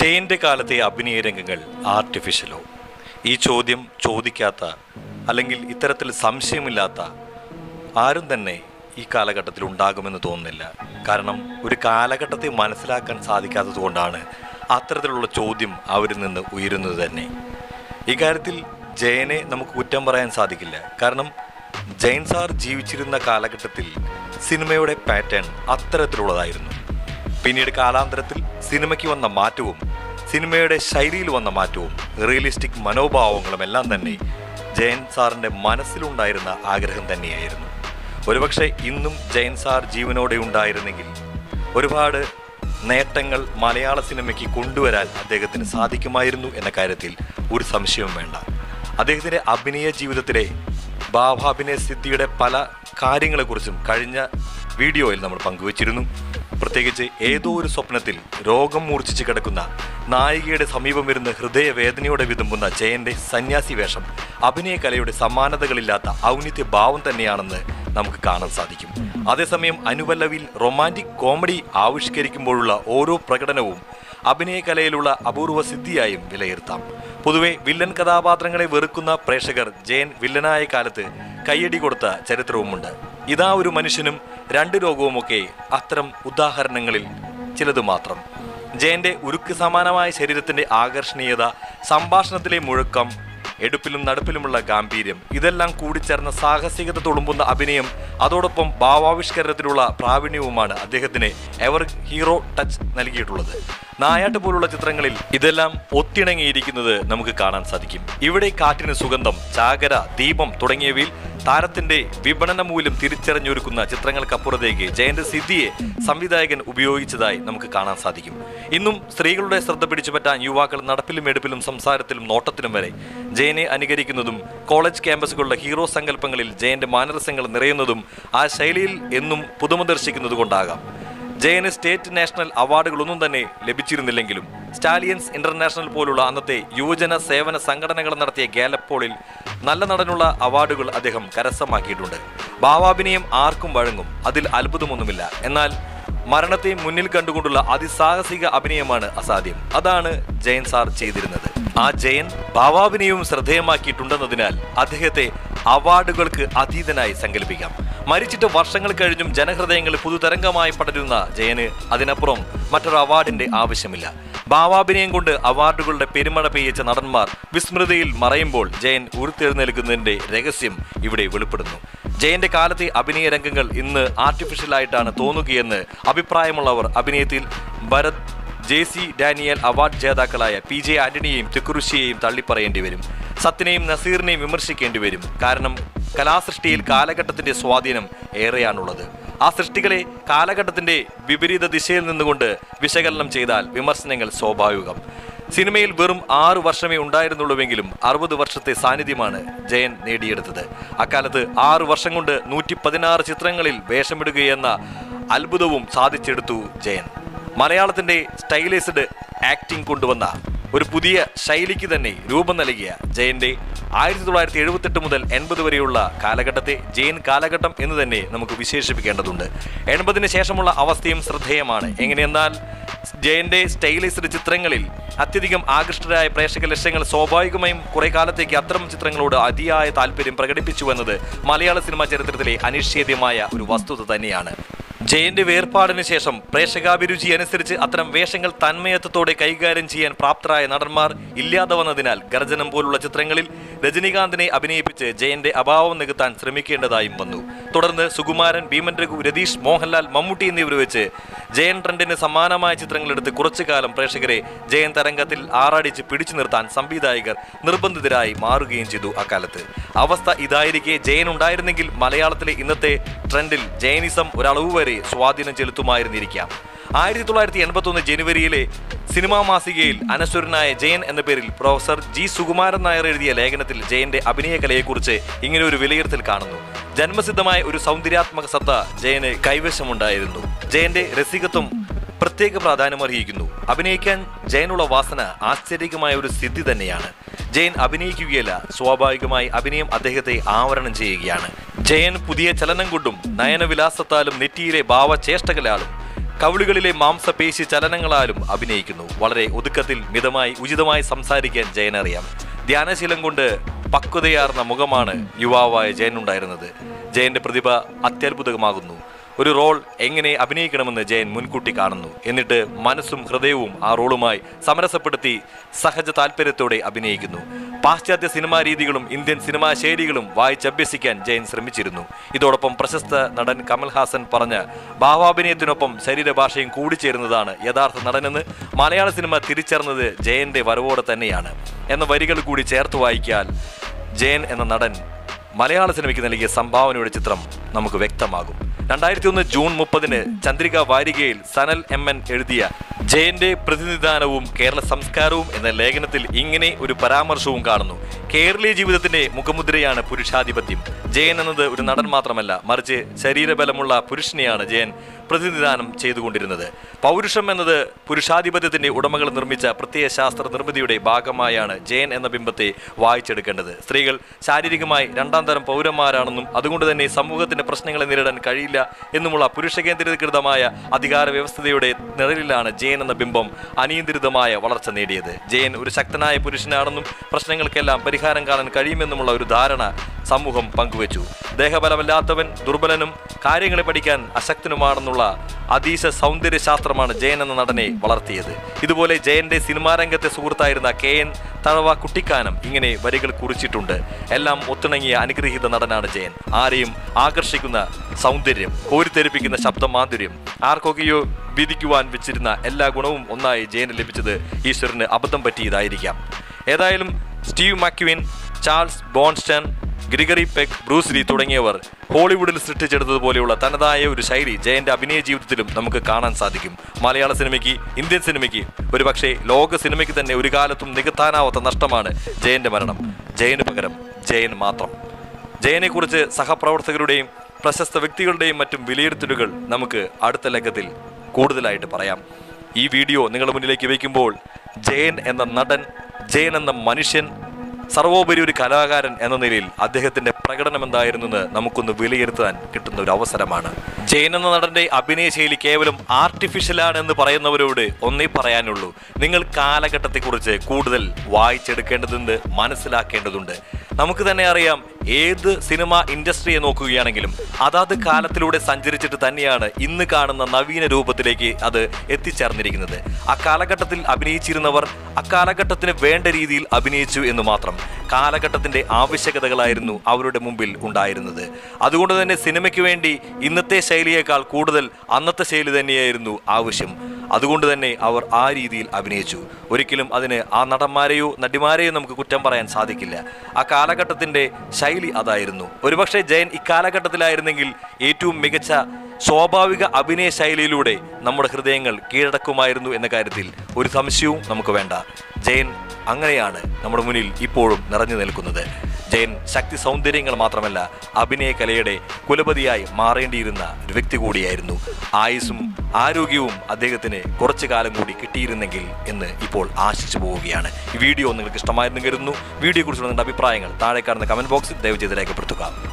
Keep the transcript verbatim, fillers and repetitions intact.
ജയന്റെ കാലത്തെ അഭിനയ രംഗങ്ങൾ ആർട്ടിഫിഷ്യലോ? ഈ ചോദ്യം ചോദിക്കാത്ത അല്ലെങ്കിൽ ഇത്തരത്തിൽ സംശയമില്ലാത്ത ആരും തന്നെ ഈ കാലഘട്ടത്തിൽ ഉണ്ടാകുമെന്ന് തോന്നുന്നില്ല. കാരണം ഒരു കാലഘട്ടത്തെ മനസ്സിലാക്കാൻ സാധിക്കാത്തത് കൊണ്ടാണ് അത്തരത്തിലുള്ള ചോദ്യം അവരിൽ നിന്ന് ഉയരുന്നത് തന്നെ. ഇക്കാര്യത്തിൽ ജയനെ നമുക്ക് കുറ്റം പറയാൻ സാധിക്കില്ല. കാരണം ജയൻ സാർ ജീവിച്ചിരുന്ന കാലഘട്ടത്തിൽ സിനിമയുടെ പാറ്റേൺ അത്തരത്തിലുള്ളതായിരുന്നു. പിന്നീട് കാലാന്തരത്തിൽ സിനിമയ്ക്ക് വന്ന മാറ്റവും സിനിമയുടെ ശൈലിയിൽ വന്ന മാറ്റവും റിയലിസ്റ്റിക് മനോഭാവങ്ങളും എല്ലാം തന്നെ ജയൻ സാറിൻ്റെ മനസ്സിലുണ്ടായിരുന്ന ആഗ്രഹം തന്നെയായിരുന്നു. ഒരുപക്ഷെ ഇന്നും ജയൻ സാർ ജീവനോടെ ഉണ്ടായിരുന്നെങ്കിൽ ഒരുപാട് നേട്ടങ്ങൾ മലയാള സിനിമയ്ക്ക് കൊണ്ടുവരാൻ അദ്ദേഹത്തിന് സാധിക്കുമായിരുന്നു എന്ന കാര്യത്തിൽ ഒരു സംശയവും വേണ്ട. അദ്ദേഹത്തിൻ്റെ അഭിനയ ജീവിതത്തിലെ ഭാവാഭിനയ സിദ്ധിയുടെ പല കാര്യങ്ങളെക്കുറിച്ചും കഴിഞ്ഞ വീഡിയോയിൽ നമ്മൾ പങ്കുവച്ചിരുന്നു. പ്രത്യേകിച്ച് ഏതോ ഒരു സ്വപ്നത്തിൽ രോഗം മൂർച്ഛിച്ച് കിടക്കുന്ന നായികയുടെ സമീപം വരുന്ന ഹൃദയവേദനയോടെ വിതുമ്പുന്ന ജയന്റെ സന്യാസി വേഷം അഭിനയ കലയുടെ സമാനതകളില്ലാത്ത ഔന്നിത്യ ഭാവം തന്നെയാണെന്ന് നമുക്ക് കാണാൻ സാധിക്കും. അതേസമയം അനുപല്ലവിയിൽ റൊമാൻറ്റിക് കോമഡി ആവിഷ്കരിക്കുമ്പോഴുള്ള ഓരോ പ്രകടനവും അഭിനയ കലയിലുള്ള അപൂർവ സിദ്ധിയായും വിലയിരുത്താം. പൊതുവെ വില്ലൻ കഥാപാത്രങ്ങളെ വെറുക്കുന്ന പ്രേക്ഷകർ ജയൻ വില്ലനായ കാലത്ത് കയ്യടി കൊടുത്ത ചരിത്രവുമുണ്ട്. ഇതാ ഒരു മനുഷ്യനും രണ്ട് രോഗവുമൊക്കെ അത്തരം ഉദാഹരണങ്ങളിൽ ചിലത് മാത്രം. ജയന്റെ ഉരുക്ക് സമാനമായ ശരീരത്തിന്റെ ആകർഷണീയത, സംഭാഷണത്തിലെ മുഴക്കം, എടുപ്പിലും നടപ്പിലുമുള്ള ഗാംഭീര്യം, ഇതെല്ലാം കൂടിച്ചേർന്ന സാഹസികത തുളുമ്പുന്ന അഭിനയം, അതോടൊപ്പം ഭാവാവിഷ്കരണത്തിലുള്ള പ്രാവീണ്യവുമാണ് അദ്ദേഹത്തിന് എവർ ഹീറോ ടച്ച് നൽകിയിട്ടുള്ളത്. നായാട്ട് പോലുള്ള ചിത്രങ്ങളിൽ ഇതെല്ലാം ഒത്തിണങ്ങിയിരിക്കുന്നത് നമുക്ക് കാണാൻ സാധിക്കും. ഇവിടെ കാറ്റിന് സുഗന്ധം, ചാകര, ദീപം തുടങ്ങിയവയിൽ താരത്തിന്റെ വിപണന മൂല്യം തിരിച്ചറിഞ്ഞൊരുക്കുന്ന ചിത്രങ്ങൾക്കപ്പുറത്തേക്ക് ജയന്റെ സിദ്ധിയെ സംവിധായകൻ ഉപയോഗിച്ചതായി നമുക്ക് കാണാൻ സാധിക്കും. ഇന്നും സ്ത്രീകളുടെ ശ്രദ്ധ പിടിച്ചുപറ്റാൻ യുവാക്കൾ നടപ്പിലും എടുപ്പിലും സംസാരത്തിലും നോട്ടത്തിലും വരെ ജയനെ അനുകരിക്കുന്നതും കോളേജ് ക്യാമ്പസുകളുടെ ഹീറോ സങ്കല്പങ്ങളിൽ ജയന്റെ മാനരസങ്ങൾ നിറയുന്നതും ആ ശൈലിയിൽ എന്നും പുതുമ ദർശിക്കുന്നത് കൊണ്ടാകാം. ജയന് സ്റ്റേറ്റ് നാഷണൽ അവാർഡുകളൊന്നും തന്നെ ലഭിച്ചിരുന്നില്ലെങ്കിലും സ്റ്റാലിയൻസ് ഇന്റർനാഷണൽ പോലുള്ള അന്നത്തെ യുവജന സേവന സംഘടനകൾ നടത്തിയ ഗാലപ്പ് പോളിൽ നല്ല നടനുള്ള അവാർഡുകൾ അദ്ദേഹം കരസ്ഥമാക്കിയിട്ടുണ്ട്. ഭാവാഭിനയം ആർക്കും വഴങ്ങും, അതിൽ അത്ഭുതമൊന്നുമില്ല. എന്നാൽ മരണത്തെ മുന്നിൽ കണ്ടുകൊണ്ടുള്ള അതിസാഹസിക അഭിനയമാണ് അസാധ്യം. അതാണ് ജയൻ സാർ ചെയ്തിരുന്നത്. ആ ജയൻ ഭാവാഭിനയവും ശ്രദ്ധേയമാക്കിയിട്ടുണ്ടെന്നതിനാൽ അദ്ദേഹത്തെ അവാർഡുകൾക്ക് അതീതനായി സങ്കല്പിക്കാം. മരിച്ചിട്ട് വർഷങ്ങൾ കഴിഞ്ഞും ജനഹൃദയങ്ങളിൽ പുതുതരംഗമായി പടരുന്ന ജയന് അതിനപ്പുറം മറ്റൊരു അവാർഡിന്റെ ആവശ്യമില്ല. ഭാവാഭിനയം കൊണ്ട് അവാർഡുകളുടെ പെരുമഴ പെയ്യിച്ച നടന്മാർ വിസ്മൃതിയിൽ മറയുമ്പോൾ ജയൻ ഉയർത്തെഴുന്നേൽക്കുന്നതിന്റെ രഹസ്യം ഇവിടെ വെളിപ്പെടുന്നു. ജയന്റെ കാലത്തെ അഭിനയ രംഗങ്ങൾ ഇന്ന് ആർട്ടിഫിഷ്യലായിട്ടാണ് തോന്നുകയെന്ന് അഭിപ്രായമുള്ളവർ അഭിനയത്തിൽ ഭരത്, ജെ സി ഡാനിയൽ അവാർഡ് ജേതാക്കളായ പി ജെ ആന്റണിയെയും തെക്കുറിശിയെയും തള്ളിപ്പറയേണ്ടി വരും. സത്യനെയും നസീറിനെയും വിമർശിക്കേണ്ടി വരും. കാരണം കലാസൃഷ്ടിയിൽ കാലഘട്ടത്തിന്റെ സ്വാധീനം ഏറെയാണുള്ളത്. ആ സൃഷ്ടികളെ കാലഘട്ടത്തിന്റെ വിപരീത ദിശയിൽ നിന്നുകൊണ്ട് വിശകലനം ചെയ്താൽ വിമർശനങ്ങൾ സ്വാഭാവികം. സിനിമയിൽ വെറും ആറു വർഷമേ ഉണ്ടായിരുന്നുള്ളൂവെങ്കിലും അറുപത് വർഷത്തെ സാന്നിധ്യമാണ് ജയൻ നേടിയെടുത്തത്. അക്കാലത്ത് ആറു വർഷം കൊണ്ട് നൂറ്റി പതിനാറ് ചിത്രങ്ങളിൽ വേഷമിടുകയെന്ന അത്ഭുതവും സാധിച്ചെടുത്തു ജയൻ. മലയാളത്തിന്റെ സ്റ്റൈലൈസ്ഡ് ആക്ടിംഗ് കൊണ്ടുവന്ന ഒരു പുതിയ ശൈലിക്ക് തന്നെ രൂപം നൽകിയ ജയന്റെ ആയിരത്തി തൊള്ളായിരത്തി എഴുപത്തെട്ട് മുതൽ എൺപത് വരെയുള്ള കാലഘട്ടത്തെ ജയൻ കാലഘട്ടം എന്ന് തന്നെ നമുക്ക് വിശേഷിപ്പിക്കേണ്ടതുണ്ട്. എൺപതിന് ശേഷമുള്ള അവസ്ഥയും ശ്രദ്ധേയമാണ്. എങ്ങനെയെന്നാൽ ജയന്റെ സ്റ്റൈലൈസ്ഡ് ചിത്രങ്ങളിൽ അത്യധികം ആകൃഷ്ടരായ പ്രേക്ഷക ലക്ഷങ്ങൾ സ്വാഭാവികമായും കുറെ കാലത്തേക്ക് അത്തരം ചിത്രങ്ങളോട് അതിയായ താല്പര്യം പ്രകടിപ്പിച്ചു എന്നത് മലയാള സിനിമാ ചരിത്രത്തിലെ അനിശ്ചിതമായ ഒരു വസ്തുത തന്നെയാണ്. ജയന്റെ വേർപാടിന് ശേഷം പ്രേക്ഷകാഭിരുചി അനുസരിച്ച് അത്തരം വേഷങ്ങൾ തന്മയത്വത്തോടെ കൈകാര്യം ചെയ്യാൻ പ്രാപ്തരായ നടന്മാർ ഇല്ലാതെ വന്നതിനാൽ ഗർജനം പോലുള്ള ചിത്രങ്ങളിൽ രജനീകാന്തിനെ അഭിനയിപ്പിച്ച് ജയന്റെ അഭാവം നികത്താൻ ശ്രമിക്കേണ്ടതായും വന്നു. തുടർന്ന് സുകുമാരൻ, ഭീമൻ രഘു, രതീഷ്, മോഹൻലാൽ, മമ്മൂട്ടി എന്നിവർ വെച്ച് ജയൻ ട്രെൻഡിന് സമാനമായ ചിത്രങ്ങളെടുത്ത് കുറച്ചു കാലം പ്രേക്ഷകരെ ജയൻ തരംഗത്തിൽ ആറാടിച്ച് പിടിച്ചു നിർത്താൻ സംവിധായകർ നിർബന്ധിതരായി മാറുകയും ചെയ്തു. അക്കാലത്ത് അവസ്ഥ ഇതായിരിക്കെ ജയൻ ഉണ്ടായിരുന്നെങ്കിൽ മലയാളത്തിലെ ഇന്നത്തെ ട്രെൻഡിൽ ജയനിസം ഒരളവ് വരെ സ്വാധീനം ചെലുത്തുമായിരുന്നിരിക്കാം. ആയിരത്തി തൊള്ളായിരത്തി എൺപത്തി ഒന്ന് ജനുവരിയിലെ സിനിമാ മാസികയിൽ അനശ്വരനായ ജയൻ എന്ന പേരിൽ പ്രൊഫസർ ജി സുകുമാരൻ നായർ എഴുതിയ ലേഖനത്തിൽ ജയന്റെ അഭിനയ കലയെക്കുറിച്ച് ഇങ്ങനെ ഒരു വിലയിരുത്തൽ കാണുന്നു. ജന്മസിദ്ധമായ ഒരു സൗന്ദര്യാത്മക സത്ത ജയന് കൈവശമുണ്ടായിരുന്നു. ജയന്റെ രസികത്വം പ്രത്യേക പ്രാധാന്യം അർഹിക്കുന്നു. അഭിനയിക്കാൻ ജയനുള്ള വാസന ആശ്ചര്യകമായ ഒരു സിദ്ധി തന്നെയാണ്. ജയൻ അഭിനയിക്കുകയല്ല, സ്വാഭാവികമായി അഭിനയം അദ്ദേഹത്തെ ആവരണം ചെയ്യുകയാണ്. ജയൻ പുതിയ ചലനം കൊണ്ടും നയനവിലാസത്താലും നെറ്റിയിലെ ഭാവചേഷ്ടകളാലും കവിളുകളിലെ മാംസപേശി ചലനങ്ങളാലും അഭിനയിക്കുന്നു. വളരെ ഒതുക്കത്തിൽ മിതമായി ഉചിതമായി സംസാരിക്കാൻ ജയനറിയാം. ധ്യാനശീലം കൊണ്ട് പക്വതയാർന്ന മുഖമാണ് യുവാവായ ജയനുണ്ടായിരുന്നത്. ജയന്റെ പ്രതിഭ അത്യത്ഭുതമാകുന്നു. ഒരു റോൾ എങ്ങനെ അഭിനയിക്കണമെന്ന് ജയൻ മുൻകൂട്ടി കാണുന്നു. എന്നിട്ട് മനസ്സും ഹൃദയവും ആ റോളുമായി സമരസപ്പെടുത്തി സഹജ താല്പര്യത്തോടെ അഭിനയിക്കുന്നു. പാശ്ചാത്യ സിനിമാ രീതികളും ഇന്ത്യൻ സിനിമാ ശൈലികളും വായിച്ചഭ്യസിക്കാൻ ജയൻ ശ്രമിച്ചിരുന്നു. ഇതോടൊപ്പം പ്രശസ്ത നടൻ കമൽഹാസൻ പറഞ്ഞ ഭാവാഭിനയത്തിനൊപ്പം ശരീരഭാഷയും കൂടിച്ചേരുന്നതാണ് യഥാർത്ഥ നടനെന്ന് മലയാള സിനിമ തിരിച്ചറിഞ്ഞത് ജയന്റെ വരവോടെ തന്നെയാണ് എന്ന വരികൾ കൂടി ചേർത്ത് വായിക്കാൻ ജയൻ എന്ന നടൻ മലയാള സിനിമയ്ക്ക് നൽകിയ സംഭാവനയുടെ ചിത്രം നമുക്ക് വ്യക്തമാകും. രണ്ടായിരത്തി ഒന്ന് ജൂൺ മുപ്പതിന് ചന്ദ്രിക വാരികയിൽ സനൽ എം എൻ എഴുതിയ ജയന്റെ പ്രതിനിധാനവും കേരള സംസ്കാരവും എന്ന ലേഖനത്തിൽ ഇങ്ങനെ ഒരു പരാമർശവും കാണുന്നു. കേരളീയ ജീവിതത്തിന്റെ മുഖമുദ്രയാണ് പുരുഷാധിപത്യം. ജയൻ എന്നത് ഒരു നടൻ മാത്രമല്ല, മറിച്ച് ശരീരബലമുള്ള പുരുഷനെയാണ് ജയൻ പ്രതിനിധാനം ചെയ്തുകൊണ്ടിരുന്നത്. പൗരുഷം എന്നത് പുരുഷാധിപത്യത്തിന്റെ ഉടമകൾ നിർമ്മിച്ച പ്രത്യയ ശാസ്ത്ര നിർമ്മിതിയുടെ ഭാഗമായാണ് ജയൻ എന്ന ബിംബത്തെ വായിച്ചെടുക്കേണ്ടത്. സ്ത്രീകൾ ശാരീരികമായി രണ്ടാം തരം പൗരന്മാരാണെന്നും അതുകൊണ്ട് തന്നെ സമൂഹത്തിന്റെ പ്രശ്നങ്ങളെ നേരിടാൻ കഴിയില്ല എന്നുമുള്ള പുരുഷ കേന്ദ്രീകൃതമായ അധികാര വ്യവസ്ഥയുടെ നിഴലിലാണ് ജയൻ എന്ന ബിംബം അനിയന്ത്രിതമായ വളർച്ച നേടിയത്. ജയൻ ഒരു ശക്തനായ പുരുഷനാണെന്നും പ്രശ്നങ്ങൾക്കെല്ലാം പരിഹാരം കാണാൻ കഴിയുമെന്നുമുള്ള ഒരു ധാരണ സമൂഹം പങ്കുവച്ചു. ദേഹബലമില്ലാത്തവൻ ദുർബലനും കാര്യങ്ങളെ പഠിക്കാൻ അശക്തനുമാണെന്നുള്ള അതീശ സൗന്ദര്യ ശാസ്ത്രമാണ് ജയൻ എന്ന നടനെ വളർത്തിയത്. ഇതുപോലെ ജയന്റെ സിനിമാ രംഗത്തെ സുഹൃത്തായിരുന്ന കെ എൻ തഴവ കുട്ടിക്കാനം ഇങ്ങനെ വരികൾ കുറിച്ചിട്ടുണ്ട്. എല്ലാം ഒത്തിണങ്ങിയ അനുഗ്രഹീത നടനാണ് ജയൻ. ആരെയും ആകർഷിക്കുന്ന സൗന്ദര്യം, കോരിത്തെരിപ്പിക്കുന്ന ശബ്ദമാധുര്യം, ആർക്കൊക്കെയോ വിധിക്കുവാൻ വെച്ചിരുന്ന എല്ലാ ഗുണവും ഒന്നായി ജയന് ലഭിച്ചത് ഈശ്വരന് അബദ്ധം പറ്റിയതായിരിക്കാം. ഏതായാലും Steve McQueen, Charles Bronson, Gregory Peck, Bruce Lee തുടങ്ങിയവർ ഹോളിവുഡിൽ സൃഷ്ടിച്ചെടുത്തതുപോലെയുള്ള തനതായ ഒരു ശൈലി ജയന്റെ അഭിനയ ജീവിതത്തിലും നമുക്ക് കാണാൻ സാധിക്കും. മലയാള സിനിമയ്ക്ക്, ഇന്ത്യൻ സിനിമയ്ക്ക്, ഒരുപക്ഷെ ലോക സിനിമയ്ക്ക് തന്നെ ഒരു കാലത്തും നികത്താനാവാത്ത നഷ്ടമാണ് ജയന്റെ മരണം. ജയന് പകരം ജയൻ മാത്രം. ജയനെക്കുറിച്ച് സഹപ്രവർത്തകരുടെയും പ്രശസ്ത വ്യക്തികളുടെയും മറ്റും വിലയിരുത്തലുകൾ നമുക്ക് അടുത്ത ലേഖത്തിൽ കൂടുതലായിട്ട് പറയാം. ഈ വീഡിയോ നിങ്ങളുടെ മുന്നിലേക്ക് വയ്ക്കുമ്പോൾ ജയൻ എന്ന നടൻ, ജയൻ എന്ന മനുഷ്യൻ, സർവോപരി ഒരു കലാകാരൻ എന്ന നിലയിൽ അദ്ദേഹത്തിന്റെ പ്രകടനം എന്തായിരുന്നെന്ന് നമുക്കൊന്ന് വിലയിരുത്താൻ കിട്ടുന്ന ഒരു അവസരമാണ്. ജയൻ എന്ന നടന്റെ അഭിനയ ശൈലി കേവലം ആർട്ടിഫിഷ്യലാണ് എന്ന് പറയുന്നവരോട് ഒന്നേ പറയാനുള്ളൂ, നിങ്ങൾ കാലഘട്ടത്തെക്കുറിച്ച് കൂടുതൽ വായിച്ചെടുക്കേണ്ടതുണ്ട്, മനസ്സിലാക്കേണ്ടതുണ്ട്. നമുക്ക് തന്നെ അറിയാം, ഏത് സിനിമ ഇൻഡസ്ട്രിയെ നോക്കുകയാണെങ്കിലും അതാത് കാലത്തിലൂടെ സഞ്ചരിച്ചിട്ട് തന്നെയാണ് ഇന്ന് കാണുന്ന നവീന രൂപത്തിലേക്ക് അത് എത്തിച്ചേർന്നിരിക്കുന്നത്. ആ കാലഘട്ടത്തിൽ അഭിനയിച്ചിരുന്നവർ അക്കാലഘട്ടത്തിന് വേണ്ട രീതിയിൽ അഭിനയിച്ചു എന്ന് മാത്രം. കാലഘട്ടത്തിന്റെ ആവശ്യകതകളായിരുന്നു അവരുടെ മുമ്പിൽ ഉണ്ടായിരുന്നത്. അതുകൊണ്ട് തന്നെ സിനിമയ്ക്ക് വേണ്ടി ഇന്നത്തെ ശൈലിയേക്കാൾ കൂടുതൽ അന്നത്തെ ശൈലി തന്നെയായിരുന്നു ആവശ്യം. അതുകൊണ്ട് തന്നെ അവർ ആ രീതിയിൽ അഭിനയിച്ചു. ഒരിക്കലും അതിന് ആ നടന്മാരെയോ നടിമാരെയോ നമുക്ക് കുറ്റം പറയാൻ സാധിക്കില്ല. ആ കാലഘട്ടത്തിന്റെ ശൈലി അതായിരുന്നു. ഒരുപക്ഷെ ജയൻ ഇക്കാലഘട്ടത്തിലായിരുന്നെങ്കിൽ ഏറ്റവും മികച്ച സ്വാഭാവിക അഭിനയ ശൈലിയിലൂടെ നമ്മുടെ ഹൃദയങ്ങൾ കീഴടക്കുമായിരുന്നു എന്ന കാര്യത്തിൽ ഒരു സംശയവും നമുക്ക് വേണ്ട. ജയൻ അങ്ങനെയാണ് നമ്മുടെ മുന്നിൽ ഇപ്പോഴും നിറഞ്ഞു നിൽക്കുന്നത്. ജയൻ ശക്തി സൗന്ദര്യങ്ങൾ മാത്രമല്ല, അഭിനയ കലയുടെ കുലപതിയായി മാറേണ്ടിയിരുന്ന ഒരു വ്യക്തി കൂടിയായിരുന്നു. ആയുസ്സും ആരോഗ്യവും അദ്ദേഹത്തിന് കുറച്ചു കാലം കൂടി കിട്ടിയിരുന്നെങ്കിൽ എന്ന് ഇപ്പോൾ ആശിച്ചു പോവുകയാണ്. ഈ വീഡിയോ നിങ്ങൾക്ക് ഇഷ്ടമായിരുന്നു കരുതുന്നു. വീഡിയോയെക്കുറിച്ചുള്ള നിങ്ങളുടെ അഭിപ്രായങ്ങൾ താഴെ കാണുന്ന കമന്റ് ബോക്സിൽ ദയവ് ചെയ്ത് രേഖപ്പെടുത്തുക.